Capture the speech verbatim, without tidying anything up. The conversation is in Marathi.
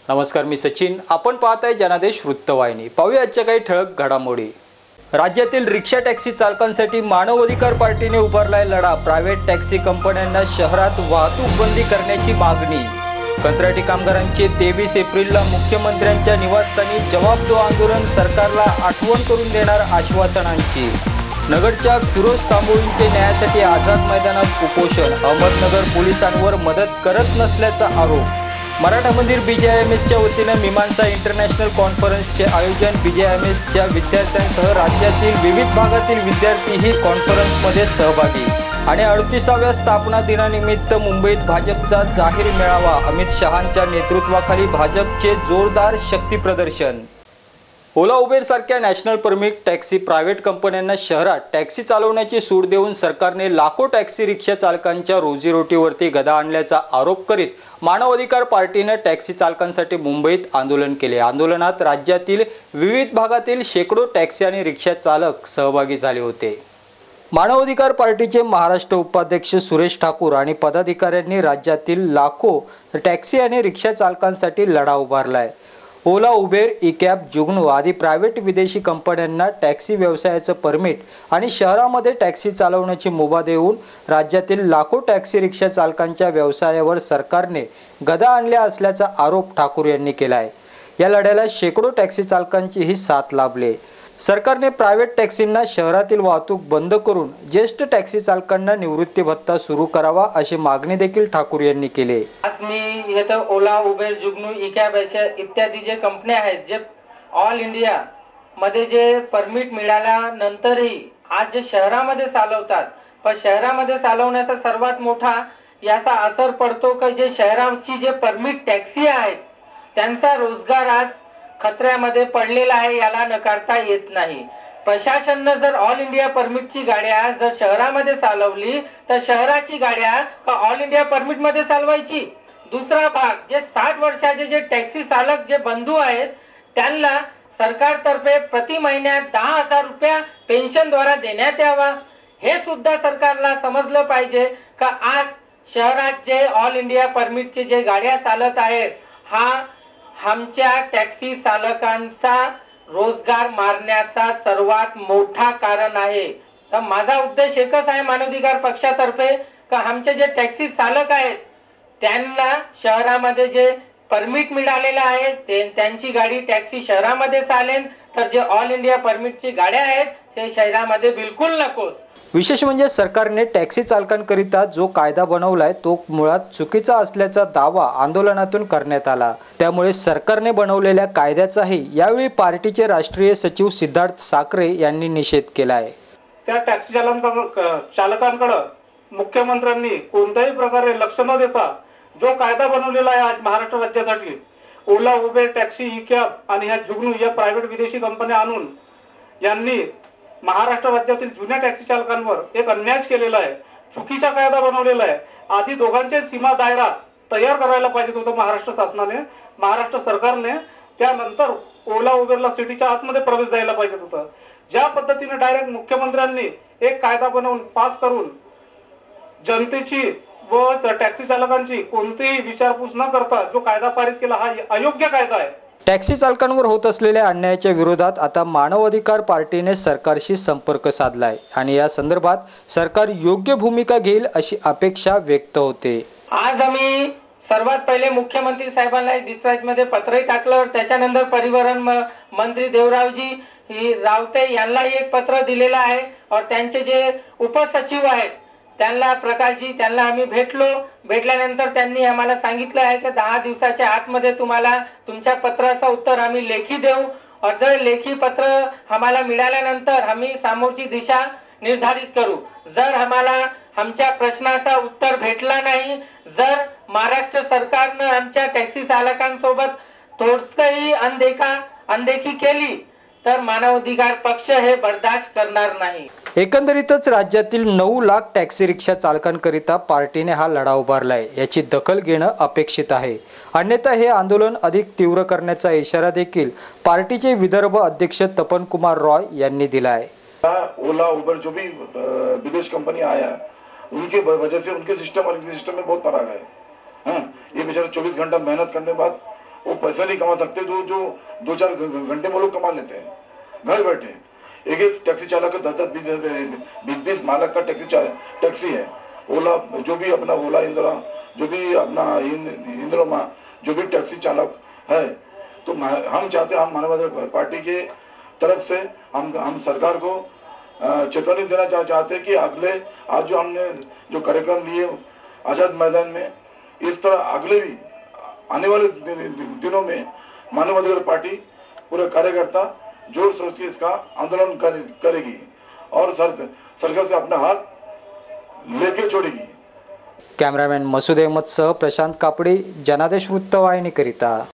नमस्कार, मी सचिन. आपण पाहताय जनादेश वृत्तवाहिनी. पाहूया आजच्या काही ठळक घडामोडी. राज्यातील रिक्षा टॅक्सी चालकांसाठी मानव अधिकार पार्टीने उभारलाय लढा. प्रायव्हेट टॅक्सी कंपन्यांना शहरात वाहतूक बंदी करण्याची मागणी. कंत्राटी कामगारांचे तेवीस एप्रिलला मुख्यमंत्र्यांच्या निवासस्थानी जवाब दो आंदोलन. सरकारला आठवण करून देणार आश्वासनांची. नगरच्या फिरोज तांबोळींचे न्यायासाठी आझाद मैदानात उपोषण. अहमदनगर पोलिसांवर मदत करत नसल्याचा आरोप. मराठा मंदिर बीजेएमएसच्या वतीनं मीमांसा इंटरनॅशनल कॉन्फरन्सचे आयोजन. बीजेएमएसच्या विद्यार्थ्यांसह राज्यातील विविध भागातील विद्यार्थीही कॉन्फरन्समध्ये सहभागी. आणि अडतीसाव्या स्थापना दिनानिमित्त मुंबईत भाजपचा जाहीर मेळावा. अमित शहांच्या नेतृत्वाखाली भाजपचे जोरदार शक्ती प्रदर्शन. ओला उबेर सारख्या नॅशनल परमिट टॅक्सी प्रायव्हेट कंपन्यांना शहरात टॅक्सी चालवण्याची सूट देऊन सरकारने लाखो टॅक्सी रिक्षा चालकांच्या रोजीरोटीवरती गदा आणल्याचा आरोप करीत मानव अधिकार पार्टीने टॅक्सी चालकांसाठी मुंबईत आंदोलन केले. आंदोलनात राज्यातील विविध भागातील शेकडो टॅक्सी आणि रिक्षा चालक सहभागी झाले होते. मानव अधिकार पार्टीचे महाराष्ट्र उपाध्यक्ष सुरेश ठाकूर आणि पदाधिकाऱ्यांनी राज्यातील लाखो टॅक्सी आणि रिक्षा चालकांसाठी लढा उभारलाय. Ola, Uber, e cab, Jugnu आदी प्रायव्हेट विदेशी कंपन्यांना टॅक्सी व्यवसायाचं परमिट आणि शहरामध्ये टॅक्सी चालवण्याची मुभा देऊन राज्यातील लाखो टॅक्सी रिक्षा चालकांच्या व्यवसायावर सरकारने गदा आणल्या असल्याचा आरोप ठाकूर यांनी केला आहे. या लढ्याला शेकडो टॅक्सी चालकांचीही साथ लाभली. सरकारने प्रायव्हेट टॅक्सींना शहरातील वाहतूक बंद करून ज्येष्ठ टॅक्सी चालकांना निवृत्ती भत्ता सुरू करावा अशी मागणी देखील ठाकूर यांनी केली. आज मी येतं Ola, Uber, Jugnu, e cab अशा इत्यादी जे कंपन्या आहेत जे ऑल इंडिया मध्ये जे परमिट मिळाल्यानंतरही आज जे शहरामध्ये चालवतात, पण शहरामध्ये चालवण्याचा सर्वात मोठा याचा असर पडतो की जे शहराची जे परमिट टॅक्सी आहेत त्यांचा रोजगार आज खतऱ्यामध्ये पडलेला आहे. याला नकारता येत नाही. प्रशासनानं जर ऑल इंडिया परमिटची गाड्या जर शहरामध्ये चालवली तर शहराची गाड्या का ऑल इंडिया परमिट मध्ये चालवायची. दुसरा भाग, जे साठ वर्षाचे जे टॅक्सी चालक जे बंधू आहेत त्यांना सरकारतर्फे प्रति महिन्यात दहा हजार रुपया पेन्शन द्वारा देण्यात यावा. हे सुद्धा सरकारला समजलं पाहिजे का आज शहरात जे ऑल इंडिया परमिटचे जे गाड्या चालत आहेत हा आमच्या टॅक्सी चालकांचा रोजगार मारण्याचा सर्वात मोठा कारण आहे. तर माझा उद्देश एकच आहे मानवाधिकार पक्षातर्फे का आमचे जे टॅक्सी चालक आहेत त्यांना शहरामध्ये जे परमिट मिळालेलं आहे ते त्यांची गाडी टॅक्सी शहरामध्ये चालेल, तर जे ऑल इंडिया परमिटची गाड्या आहेत ते शहरामध्ये बिलकुल नकोस. विशेष म्हणजे सरकारने टॅक्सी चालकांकरिता जो कायदा बनवलाय तो मुळात चुकीचा असल्याचा दावा आंदोलनातून करण्यात आला. त्यामुळे सरकारने बनवलेल्या कायद्याचाही यावेळी पार्टीचे राष्ट्रीय सचिव सिद्धार्थ साखरे यांनी निषेध केला आहे. त्या टॅक्सी चालकांकडे मुख्यमंत्र्यांनी कोणत्याही प्रकारे लक्ष न देता जो कायदा बनवलेला आहे आज महाराष्ट्र राज्यासाठी, Ola, Uber, taxi, e cab आणि ह्या जुगनू या प्रायव्हेट विदेशी कंपन्या आणून यांनी महाराष्ट्र राज्यातील जुन्या टॅक्सी चालकांवर एक अन्याय केलेला आहे. चुकीचा कायदा बनवलेला आहे. आधी दोघांचे सीमा दायरा तयार करायला पाहिजे होतं महाराष्ट्र शासनाने, महाराष्ट्र सरकारने. त्यानंतर ओला, उबेरला सिटीच्या आतमध्ये प्रवेश द्यायला पाहिजे होतं. ज्या पद्धतीने डायरेक्ट मुख्यमंत्र्यांनी एक कायदा बनवून पास करून जनतेची व टॅक्सी चालकांची कोणतीही विचारपूस न करता जो कायदा पारित केला हा अयोग्य कायदा आहे. टॅक्सी चालकांवर होत असलेल्या अन्यायाच्या विरोधात आता मानव अधिकार पार्टीने सरकारशी संपर्क साधलाय आणि या संदर्भात सरकार योग्य भूमिका घेईल अशी अपेक्षा व्यक्त होते. आज आम्ही सर्वात पहिले मुख्यमंत्री साहेबांना डिस्पॅच मध्ये पत्रही टाकलं. त्याच्यानंतर परिवहन मंत्री देवरावजी रावते यांनाही एक पत्र दिलेलं आहे. और त्यांचे जे उपसचिव आहेत त्यांना प्रकाशजी त्यांना आम्ही भेटलो. भेटल्यानंतर त्यांनी आम्हाला सांगितलं आहे की दहा दिवसाच्या आतमध्ये तुम्हाला तुमच्या पत्राचं उत्तर आम्ही लेखी देऊ. और जर लेखी पत्र आम्हाला मिळाल्यानंतर आम्ही समोरची दिशा निर्धारित करू. जर आम्हाला आमच्या प्रश्नाचा उत्तर भेटला नाही, जर महाराष्ट्र सरकारनं आमच्या टॅक्सी चालकांसोबत थोडंही अनदेखा अनदेखी केली तर मानवाधिकार पक्ष हे बर्दाश्त करणार नाही. एकंदरीतच राज्यातील नऊ लाख टॅक्सी रिक्षा चालकांकरिता पार्टीने हा लढा उभारलाय. याची दखल घेणं अपेक्षित आहे. अन्यथा हे आंदोलन अधिक तीव्र करण्याचा इशारा देखील पार्टीचे विदर्भ अध्यक्ष तपन कुमार रॉय यांनी दिला आहे. ओला, उबर जो भी विदेश कंपनी आया उनके वजह से उनके सिस्टम और इनके सिस्टम में बहुत फर्क है. हाँ, ये बेचारे चौबीस घंटा मेहनत करने के बाद वो पैसा नहीं कमा सकते जो जो दो चार घंटे में लोग कमा लेते हैं घर बैठे। एक एक टैक्सी चालक का दस दस बीस बीस बीस मालक का टैक्सी टैक्सी है। ओला जो भी अपना ओला इंदिरा जो भी अपना इंदिरा माँ जो भी टैक्सी चालक है, तो हम चाहते हैं, हम मानवाधिकार पार्टी के तरफ से हम हम सरकार को चेतावनी देना चाह, चाहते हैं कि अगले आज जो हमने जो कार्यक्रम लिए आजाद मैदान में, इस तरह अगले भी आने वाले दिनों में मानवाधिकार पार्टी पूरे कार्यकर्ता जोर सोच के इसका आंदोलन कर, करेगी और सर, सरकार से अपना हाथ लेके छोड़ेगी। कॅमेरामॅन मसूद अहमदसह प्रशांत कापडी, जनादेश वृत्तवाहिनीकरिता